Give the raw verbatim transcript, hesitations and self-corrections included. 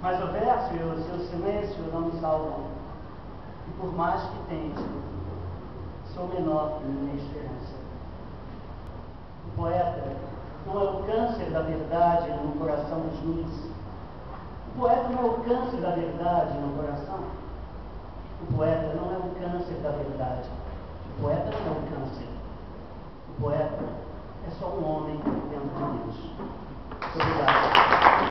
Mas o verso e o seu silêncio não me salvam. E por mais que tente, sou menor que minha esperança. O poeta não é o câncer da verdade no coração dos nus. O poeta não é o câncer da verdade no coração. O poeta não é o câncer da verdade. O poeta não é o câncer. O poeta é só um homem dentro de Deus. Obrigado.